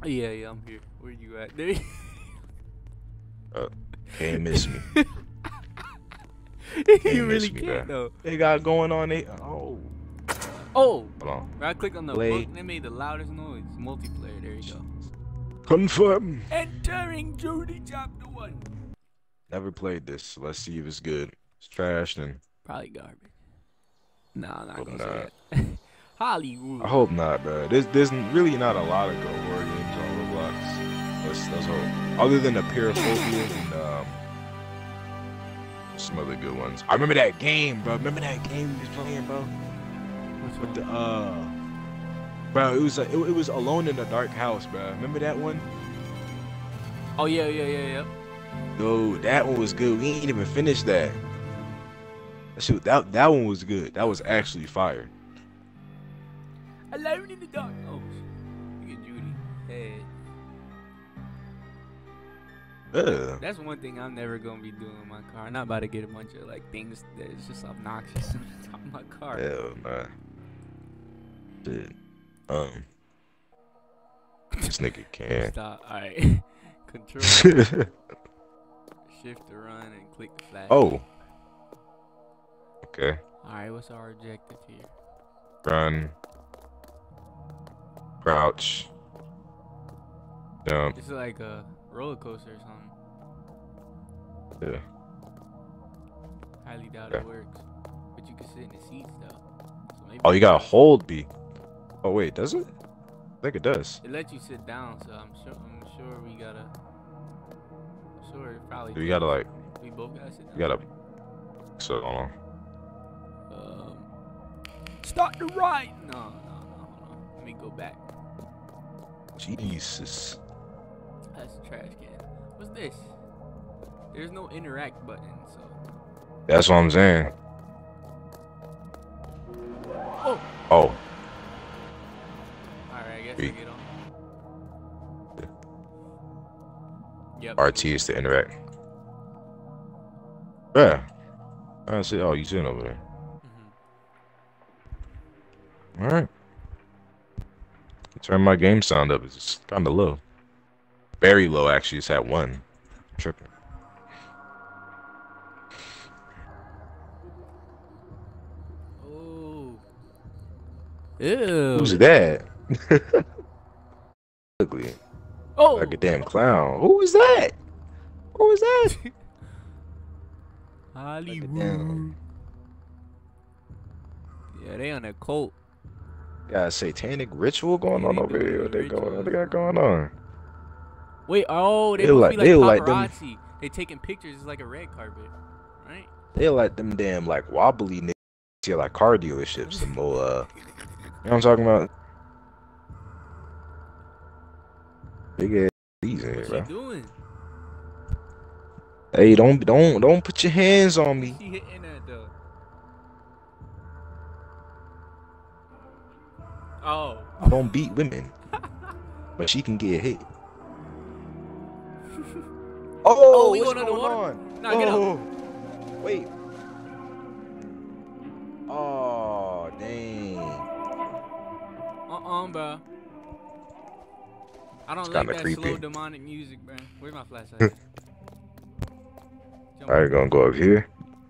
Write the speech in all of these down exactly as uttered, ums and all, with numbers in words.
Yeah, yeah, I'm here. Where you at? There. Uh, can't miss me. You Can't really miss me, can't bro. though. They got going on it. Oh, Oh, hold on. when I clicked on the Play. book, they made the loudest noise. Multiplayer. There you go. Confirm. Entering Judy chapter one. Never played this. Let's see if it's good. It's trash and Probably garbage. Nah, I'm not hope gonna not. say that. Hollywood. I hope not, bro. There's there's really not a lot of good horror games on Roblox. Let's let's hope. Other than the Paraphobia and um some other good ones. I remember that game, bro. Remember that game we was playing, bro? Which With one? the uh, bro, it was a, it, it was Alone in the Dark House, bro. Remember that one? Oh yeah, yeah, yeah, yeah. Dude, that one was good. We ain't even finished that. That shit, that that one was good. That was actually fire. Alone in the dark. Oh, look at Judy. Hey. Yeah. That's one thing I'm never gonna be doing in my car. I'm not about to get a bunch of like things that is just obnoxious in the top of my car. Hell nah. Shit. Um. This nigga can. Stop. All right. Control. Shift to run and click the flash. Oh. Okay. All right. What's our objective here? Run. Crouch. Jump. It's like a roller coaster or something. Yeah. Highly doubt Okay. it works. But you can sit in the seats though. So maybe Oh, you gotta hold B. Oh wait, does it? I think it does. it lets you sit down, so I'm sure I'm sure we gotta I'm sure it probably We gotta like, we both gotta sit down. we gotta. So hold on. Um Start the ride! No, no, no, hold on. Let me go back. Jesus. That's a trash can. What's this? There's no interact button, so That's what I'm saying. oh Oh. alright, I guess Three. I get on. Yep. R T is to interact. Yeah. I see. Oh, you sitting over there. Mhm. All right. Turn my game sound up. It's kind of low. Very low, actually. It's at one. I'm tripping. Oh. Ew. Who's that? Ugly. Oh. Like a damn clown. Who is that? Who is that? Hollywood. damn- Yeah, they on a cult. Got a satanic ritual going Yeah, on they over doing here. the What they going? What they got rituals. going on? Wait, oh, they They supposed like- to be they like like them- paparazzi. They taking pictures. It's like a red carpet, right? They like them damn like wobbly niggas here, like car dealerships. Some more, uh, you know what I'm talking about? Big ass these in here, What's bro. she doing? Hey, don't don't don't put your hands on me. She hitting that though. Oh. I don't beat women, but she can get hit. Oh, Oh, we what's going going underwater? on? Nah, get oh, up. wait. Oh, dang. Uh-uh, bro. I don't It's like kinda that creepy. slow demonic music, bro. Where's my flashlight? Jump. All right, gonna go up here.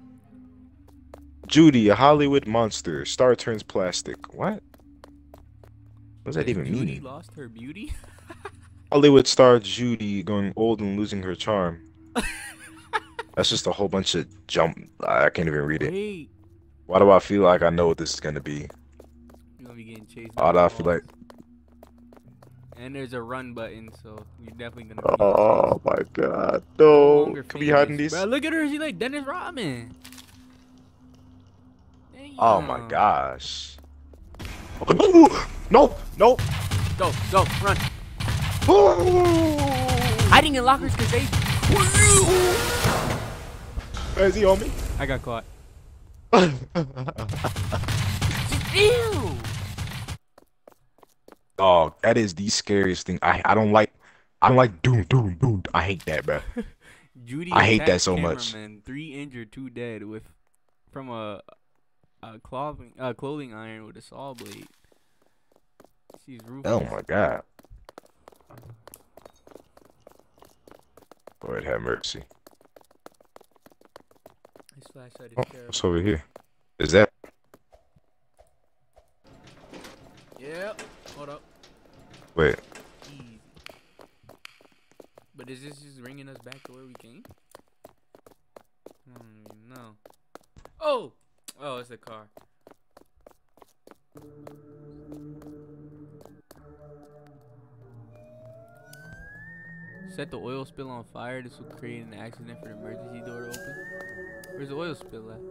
Judy, a Hollywood monster. Star turns plastic. What? What does that Has even Judy mean? lost her beauty? Hollywood star Judy going old and losing her charm. That's just a whole bunch of jump. I can't even read it. Wait. Why do I feel like I know what this is gonna be? You're gonna be getting chased. Why by do I the feel walls. like? And there's a run button, so you're definitely gonna be Oh my God! no No, longer can we hide in famous. these? Bro, look at her. She like Dennis Rodman. Oh my Damn. gosh! No, no! Go, go, run. Oh! Hiding in lockers because they. Is he on me? I got caught. Ew. Oh, that is the scariest thing. I I don't like. I don't like doom doom doom. I hate that, bro. Judy I hate that attacked so much. cameraman, Three injured, two dead with from a a clothing uh, clothing iron with a saw blade. She's ruthless. Oh my God! Lord have mercy. This flashlight is Oh, terrible. what's over here? Is that? Yep. Hold up. Wait. Easy. But is this just bringing us back to where we came? I don't even know. Oh! Oh, it's a car. Set the oil spill on fire. This will create an accident for the emergency door to open. Where's the oil spill at?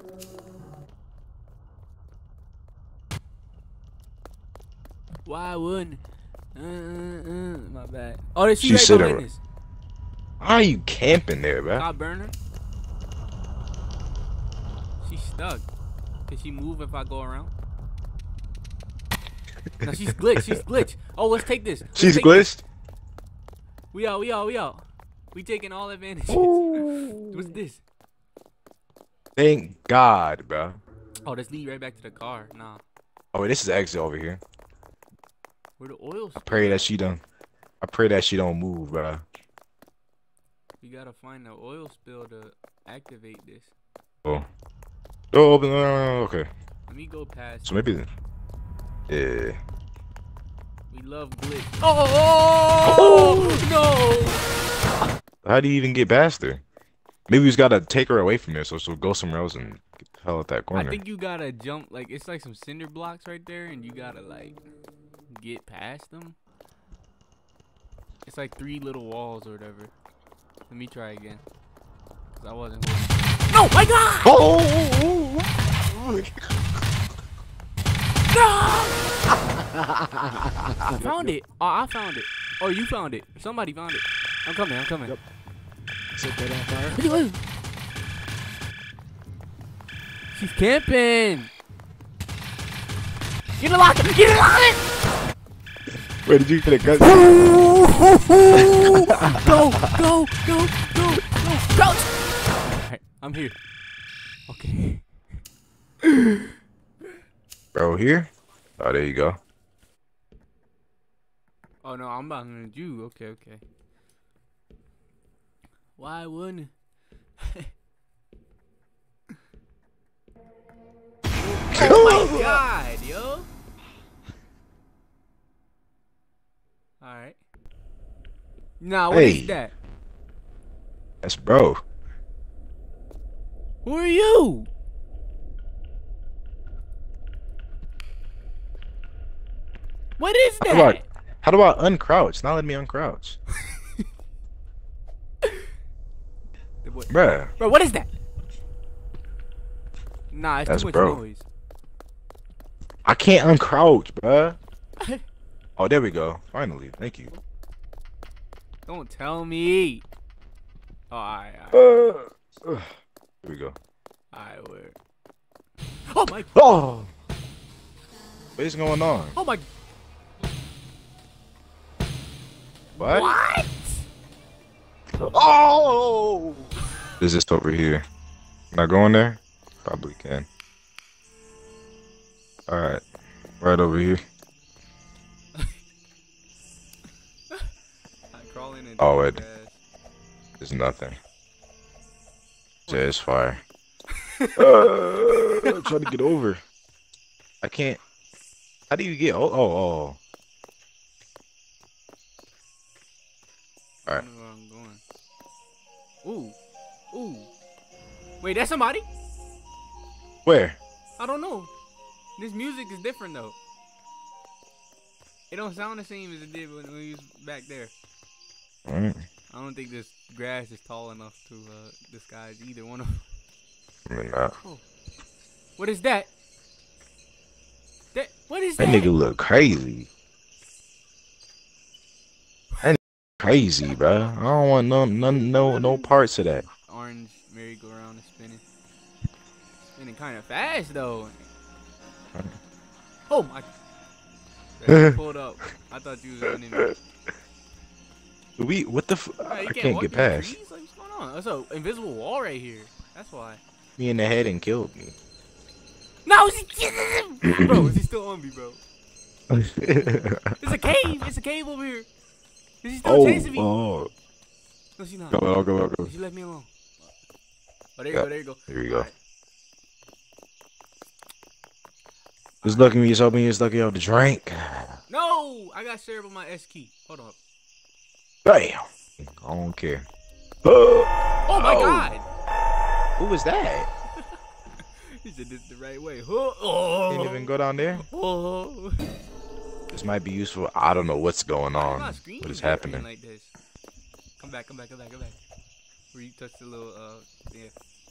Why wouldn't? Uh, uh, uh, my bad. Oh, there's she She's right sitting behind right- us. Why are you camping there, bro? Stop burner. She's stuck. Can she move if I go around? No, she's glitched. She's glitched. Oh, let's take this. Let's She's take glitched? this. We out. We out. We out. We taking all advantages. Ooh. What's this? Thank God, bro. Oh, let's lead right back to the car. Nah. Oh, wait, this is the exit over here. Where the oil? I pray that she don't. I pray that she don't move, bro. We gotta find the oil spill to activate this. Oh. Oh, open. Uh, okay. Let me go past. So maybe. Yeah. We love glitch. Oh, oh no! How do you even get past her? Maybe we just gotta take her away from here, so she'll go somewhere else and get the hell out that corner. I think you gotta jump. Like it's like some cinder blocks right there, and you gotta like get past them. It's like three little walls or whatever. Let me try again. Cause I wasn't. No, my God! Oh! I found it. Oh, I found it. Or you found it. Somebody found it. I'm coming. I'm coming. Yep. Set that on fire. She's camping. Get a lock. Get a lock. Where did you get a gun? Go, go, go, go, go, go. Alright, I'm here. Okay. Bro, here? Oh, there you go. Oh no, I'm behind you. Okay, okay. Why wouldn't? Oh my God, yo. Alright. Nah, what is Hey. that? That's bro. Who are you? What is How that? about, how do I uncrouch? Not letting me uncrouch. What- Bruh. Bro, what is that? Nah, it's That's too much bro. noise. I can't uncrouch, bruh. Oh, there we go. Finally. Thank you. Don't tell me. Oh, alright, alright. Uh, uh, here we go. Alright, where? Oh my, Oh! What is going on? oh my. What? What? Oh! There's this over here. Can I go in there? Probably can. Alright. Right over here. I crawl in and Oh, take it- his ass. There's nothing. There's fire. uh, I'm trying to get over. I can't. How do you get? Oh, oh, oh. I Alright. don't know where I'm going. Ooh. Ooh. Wait, that's somebody? Where? I don't know. This music is different though. It don't sound the same as it did when we was back there. Alright. I don't think this grass is tall enough to uh, disguise either one of them. I mean, not. Oh. What is that? That what is That that? nigga look crazy. That nigga crazy, bro. I don't want no, none, no, no parts of that. Orange merry-go-round is spinning. Spinning kind of fast though. Oh my! That pulled up. I thought you was an enemy. We, what the? F Bro, you I can't walk get through the past. trees? Like, what's going on? There's an invisible wall right here. That's why. Me in the head and killed me. No, he, bro, is he still on me, bro? It's a cave. It's a cave over here. Is he still Oh, chasing me? oh. No, she not. Go, go, go, go. She left me alone. Oh, there you Yep. go. There you go. Here we go. All right. Just lucky me, just help me, just lucky out the drink. No, I got served with my S key. Hold on. Bam. I don't care. Oh my God. Who was that? He said this the right way. Oh. Didn't even go down there. Oh. This might be useful. I don't know what's going Why on. my screen What is keep happening happening? like this? Come back, come back, come back, come back. Where you touch the little uh yeah.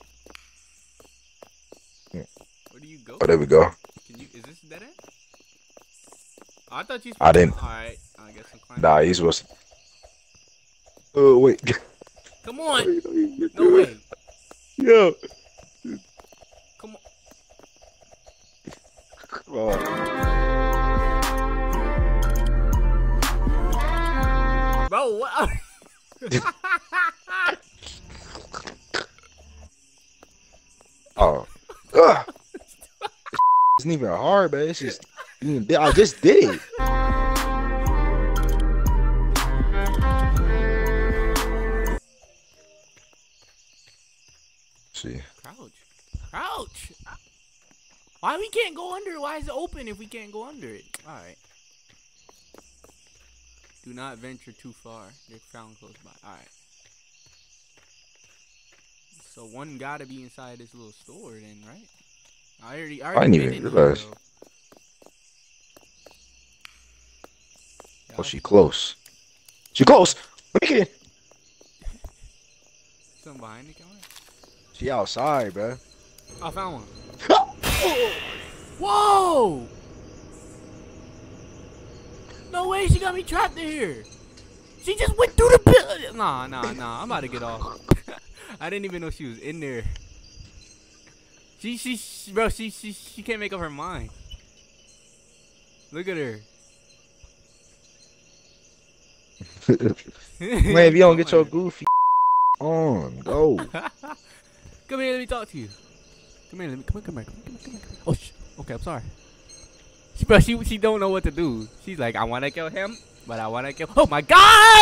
Yeah. Where do you go? Oh, there we go. Can you is this dead end? Oh, I thought you I didn't. Alright, I guess I'm climbing. Nah, he's supposed to. Oh, wait. Come on! No way. Yo. Come on. Come on. Bro, what? Oh. Ugh. It's not even hard, man. It's just. I just did it. See. Crouch. Crouch! Why we can't go under it? Why is it open if we can't go under it? Alright. Do not venture too far. They're found close by. Alright. So one gotta be inside this little store then, right? I already, I already I didn't been even in here, realize. though. Yeah, Oh, she close. She close. Let me get in. something behind the camera? She outside, bro. I found one. Whoa! No way, she got me trapped in here. She just went through the pillar. Nah, nah, nah. I'm about to get off. I didn't even know she was in there. She, she, she, bro, she, she, she can't make up her mind. Look at her. Man, if you don't get your goofy on, go. Come here, let me talk to you. Come here, let me, come here, come here, come here, come here, come here. Oh, sh okay, I'm sorry. She, bro, she, she don't know what to do. She's like, I want to kill him, but I want to kill. Oh my God!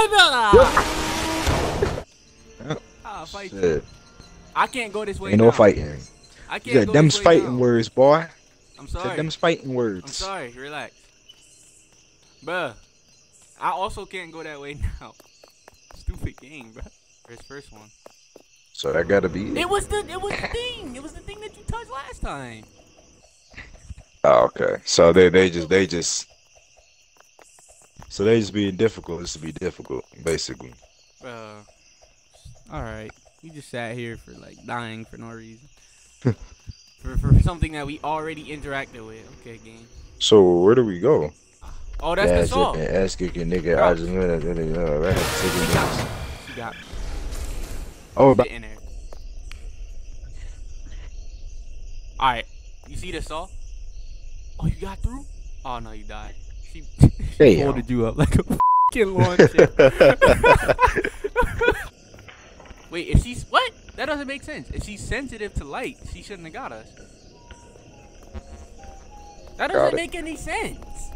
I'll fight you. Shit. I can't go this way. Ain't no now. fighting. I You can't got go them this way fighting now. words, boy. I'm Said sorry. them fighting words. I'm sorry. Relax, bruh. I also can't go that way now. Stupid game, bruh. First, first one. So that gotta be it. It was the, it was the thing. It was the thing that you touched last time. Oh, okay. So they they just they just so they just being difficult just to be difficult, basically. Bruh. All right. You just sat here for like dying for no reason. for for something that we already interacted with. Okay, game. So where do we go? Oh, that's the saw. Ask kicking nigga. I just uh, right She got me. She got me. Oh, Get in there. All right. You see the saw? Oh, you got through? Oh no, you died. She, she Damn. folded you up like a fucking launcher. Wait, if she's what? That doesn't make sense. If she's sensitive to light, she shouldn't have got us. That Got doesn't it. make any sense.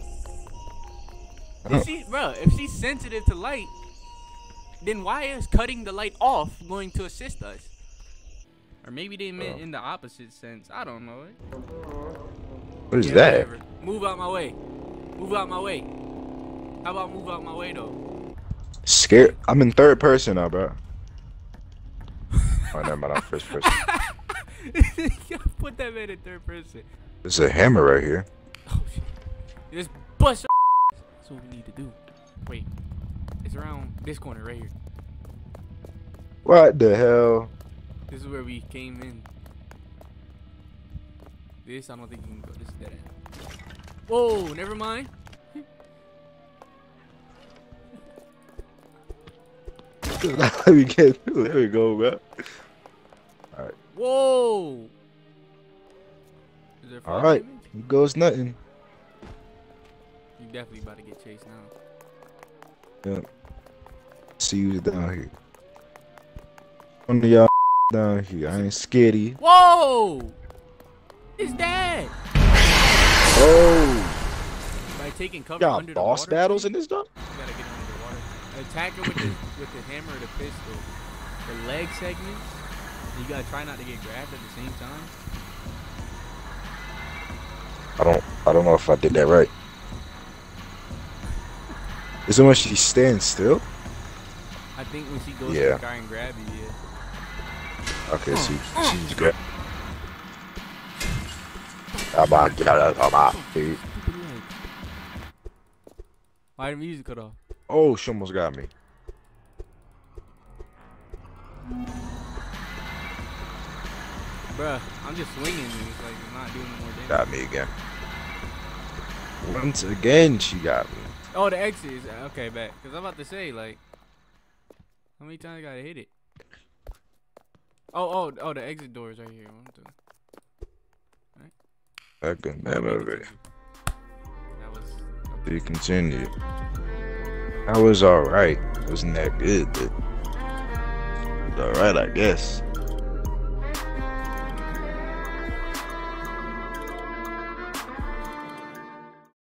Huh. If she, bro, if she's sensitive to light, then why is cutting the light off going to assist us? Or maybe they meant Oh. in the opposite sense. I don't know. What is Yeah, that? whatever. Move out my way. Move out my way. How about move out my way though? Scared. I'm in third person now, bro. Oh, never mind. I'm first person. You put that man in third person. There's a hammer right here. Oh shit. Just bust your That's what we need to do. Wait. It's around this corner right here. What the hell? This is where we came in. This, I don't think you can go. This is dead end. Whoa, never mind. Let me get through. There we go, bro. Alright. Whoa. Is there fall Alright. damage? Here goes nothing. You definitely about to get chased now. Yep. See you down here. One of y'all down here. I ain't scared of you. Whoa! It's that? Oh. By taking cover Y'all under the boss water. battles in this stuff? You gotta get under the water. attack him with the with the hammer or the pistol. The leg segments, you gotta try not to get grabbed at the same time. I don't I don't know if I did that right. Is it when she stands still? I think when she goes Yeah. to try and grab you, yeah. Okay, so she's good. I'm out, get out, I'm out, dude. Why did the music cut off? Oh, she almost got me. Bruh, I'm just swinging and it's like it's not doing no more damage. Got me again. Once again, she got me. Oh, the exit is okay, back. Cause I'm about to say like, how many times I gotta hit it? Oh, oh, oh, the exit door is right here. One, two. Right. I can never be. That was. We continue. That was alright. Wasn't that good, but it was alright, I guess.